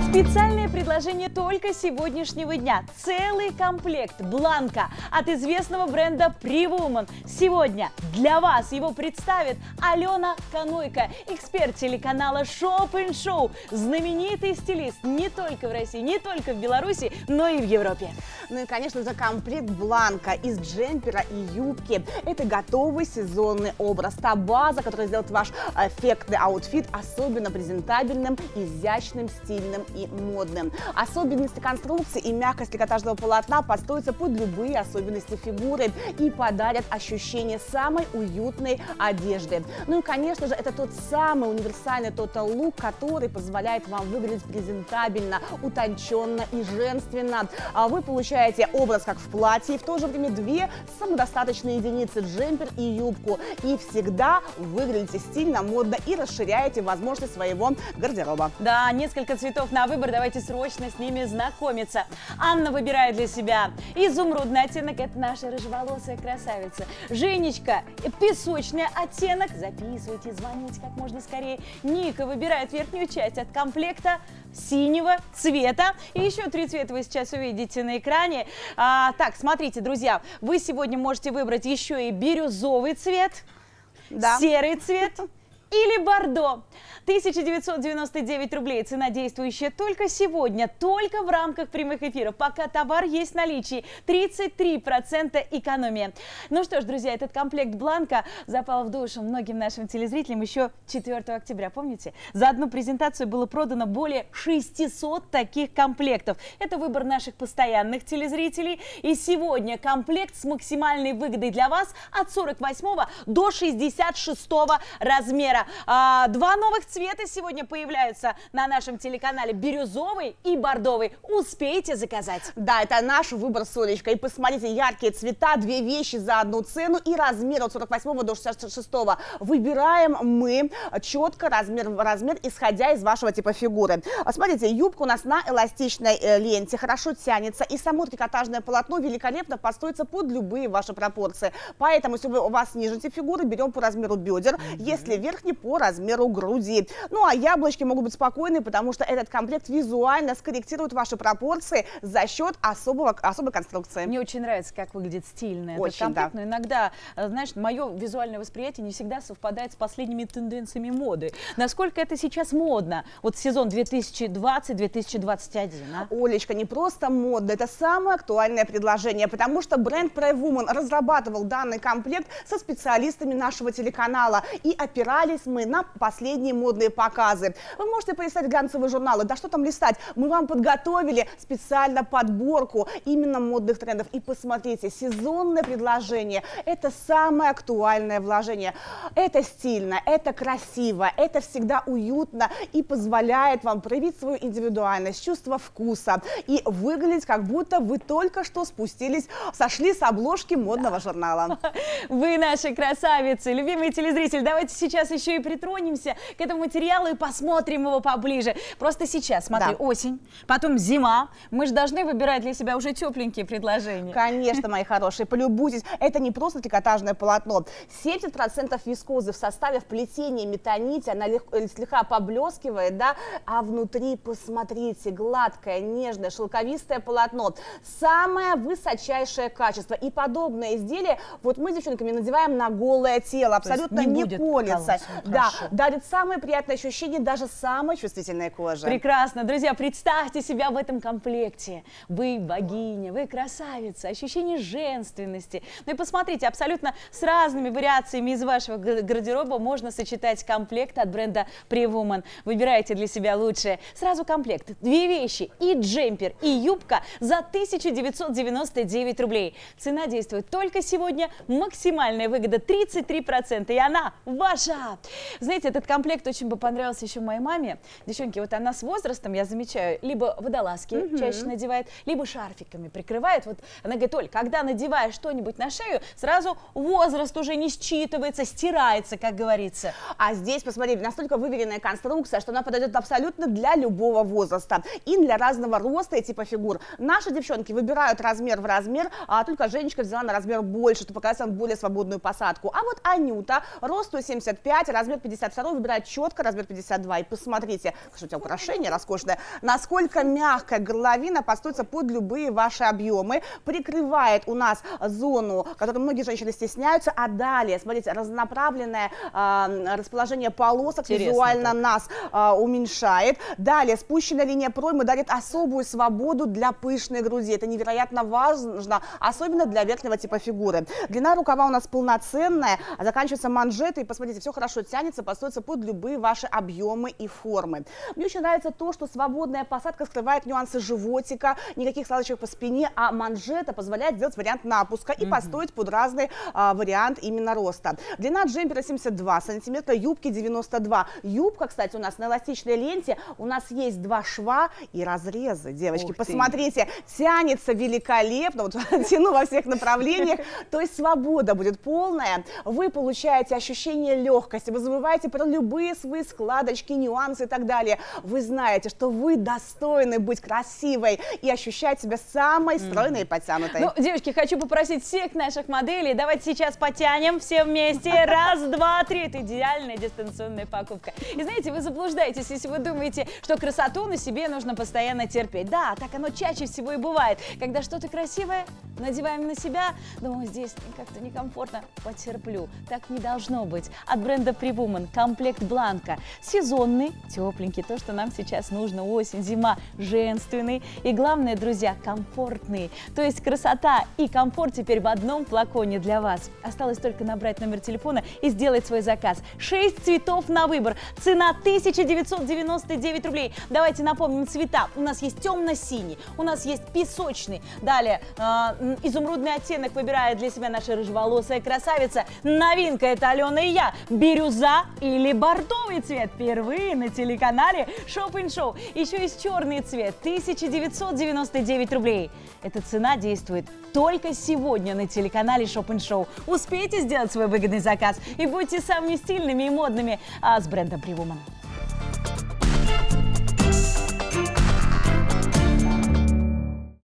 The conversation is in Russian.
Специальное предложение только сегодняшнего дня. Целый комплект бланка от известного бренда Pre-Woman. Сегодня для вас его представит Алена Конойко, эксперт телеканала Shop & Show, знаменитый стилист не только в России, не только в Беларуси, но и в Европе. Ну и, конечно же, комплект бланка из джемпера и юбки. Это готовый сезонный образ. Та база, которая сделает ваш эффектный аутфит особенно презентабельным, изящным, стильным и модным. Особенности конструкции и мягкость трикотажного полотна подстроятся под любые особенности фигуры и подарят ощущение самой уютной одежды. Ну и, конечно же, это тот самый универсальный Total Look, который позволяет вам выглядеть презентабельно, утонченно и женственно. Вы получаете образ как в платье, и в то же время две самодостаточные единицы — джемпер и юбку. И всегда выглядите стильно, модно и расширяете возможности своего гардероба. Да, несколько цветов на выбор, давайте срочно с ними знакомиться. Анна выбирает для себя изумрудный оттенок, это наша рыжеволосая красавица. Женечка — песочный оттенок, записывайте, звоните как можно скорее. Ника выбирает верхнюю часть от комплекта синего цвета. И еще 3 цвета вы сейчас увидите на экране. Так, смотрите, друзья, вы сегодня можете выбрать еще и бирюзовый цвет, серый цвет или бордо. 1999 рублей. Цена действующая только сегодня, только в рамках прямых эфиров. Пока товар есть в наличии. 33% экономия. Ну что ж, друзья, этот комплект бланка запал в душу многим нашим телезрителям еще 4 октября. Помните? За одну презентацию было продано более 600 таких комплектов. Это выбор наших постоянных телезрителей. И сегодня комплект с максимальной выгодой для вас от 48 до 66 размера. 2 новых цвета сегодня появляются на нашем телеканале: бирюзовый и бордовый. Успейте заказать. Да, это наш выбор, Солечка. И посмотрите, яркие цвета, 2 вещи за одну цену и размер от 48 до 66. Выбираем мы четко размер в размер, исходя из вашего типа фигуры. Смотрите, юбка у нас на эластичной ленте, хорошо тянется, и само трикотажное полотно великолепно подстроится под любые ваши пропорции. Поэтому, если у вас ниже тип фигуры, берем по размеру бедер, если верхний — по размеру груди. Ну а яблочки могут быть спокойны, потому что этот комплект визуально скорректирует ваши пропорции за счет особой конструкции. Мне очень нравится, как выглядит стильно этот Очень, комплект, да. но иногда, знаешь, мое визуальное восприятие не всегда совпадает с последними тенденциями моды. Насколько это сейчас модно? Вот сезон 2020-2021, а? Олечка, не просто модно, это самое актуальное предложение, потому что бренд Pre-Woman разрабатывал данный комплект со специалистами нашего телеканала, и опирались мы на последние модные показы. Вы можете полистать глянцевые журналы, да что там листать, мы вам подготовили специально подборку именно модных трендов. И посмотрите, сезонное предложение — это самое актуальное вложение. Это стильно, это красиво, это всегда уютно и позволяет вам проявить свою индивидуальность, чувство вкуса и выглядеть, как будто вы только что сошли с обложки модного журнала. Вы наши красавицы, любимые телезрители. Давайте сейчас еще и притронемся к этому материалу и посмотрим его поближе. Просто сейчас, смотри, осень, потом зима. Мы же должны выбирать для себя уже тепленькие предложения. Конечно, мои хорошие, полюбуйтесь. Это не просто трикотажное полотно. 70% вискозы в составе вплетения метанити, она слегка поблескивает, да, а внутри, посмотрите, гладкое, нежное, шелковистое полотно. Самое высочайшее качество. И подобное изделие вот мы с девчонками надеваем на голое тело, абсолютно не колется. Да, дарит самое приятное ощущение даже самой чувствительной кожи. Прекрасно. Друзья, представьте себя в этом комплекте. Вы богиня, вы красавица, ощущение женственности. Ну и посмотрите, абсолютно с разными вариациями из вашего гардероба можно сочетать комплект от бренда Pre-Woman. Выбирайте для себя лучшее. Сразу комплект: 2 вещи, и джемпер, и юбка за 1999 рублей. Цена действует только сегодня, максимальная выгода 33%, и она ваша. Знаете, этот комплект очень бы понравился еще моей маме. Девчонки, вот она с возрастом, я замечаю, либо водолазки чаще надевает, либо шарфиками прикрывает. Вот она говорит: Оль, когда надеваешь что-нибудь на шею, сразу возраст уже не считывается, стирается, как говорится. А здесь, посмотрите, настолько выверенная конструкция, что она подойдет абсолютно для любого возраста и для разного роста и типа фигур. Наши девчонки выбирают размер в размер, а только Женечка взяла на размер больше, чтобы показать вам более свободную посадку. А вот Анюта, росту 75, платье, размер 52, выбирает четко размер 52. И посмотрите, что у тебя украшение роскошное, насколько мягкая горловина подстроится под любые ваши объемы, прикрывает у нас зону, которую многие женщины стесняются, а далее, смотрите, разнонаправленное расположение полосок визуально нас уменьшает. Далее, спущенная линия проймы дарит особую свободу для пышной груди. Это невероятно важно, особенно для верхнего типа фигуры. Длина рукава у нас полноценная, заканчивается манжетой. Посмотрите, все хорошо тянется, подстроится под любые ваши объемы и формы. Мне очень нравится то, что свободная посадка скрывает нюансы животика, никаких складочек по спине, а манжета позволяет сделать вариант напуска и построить под разный вариант именно роста. Длина джемпера 72 сантиметра, юбки 92. Юбка, кстати, у нас на эластичной ленте, у нас есть 2 шва и разрезы, девочки. Посмотрите, тянется великолепно, вот тяну во всех направлениях, то есть свобода будет полная. Вы получаете ощущение легкости, вы забываете про любые свои складочки, нюансы и так далее. Вы знаете, что вы достойны быть красивой и ощущать себя самой стройной и подтянутой. Ну, девочки, хочу попросить всех наших моделей, давайте сейчас потянем все вместе. Раз, два, три. Это идеальная дистанционная покупка. И знаете, вы заблуждаетесь, если вы думаете, что красоту на себе нужно постоянно терпеть. Да, так оно чаще всего и бывает. Когда что-то красивое надеваем на себя, думаю, здесь как-то некомфортно, потерплю. Так не должно быть. От бренда Prewoman комплект Бланка. Сезонный, тепленький, то, что нам сейчас нужно. Осень, зима, женственный. И главное, друзья, комфортный. То есть красота и комфорт теперь в одном флаконе для вас. Осталось только набрать номер телефона и сделать свой заказ. 6 цветов на выбор. Цена 1999 рублей. Давайте напомним цвета. У нас есть темно-синий, у нас есть песочный. Далее, изумрудный оттенок выбирает для себя наша рыжеволосая красавица. Новинка — это Алена и я. Бирюза или бордовый цвет. Впервые на телеканале Shop & Show. Еще есть черный цвет. 1999 рублей. Эта цена действует только сегодня на телеканале Shop & Show. Успейте сделать свой выгодный заказ и будьте самыми стильными и модными с брендом Prewoman.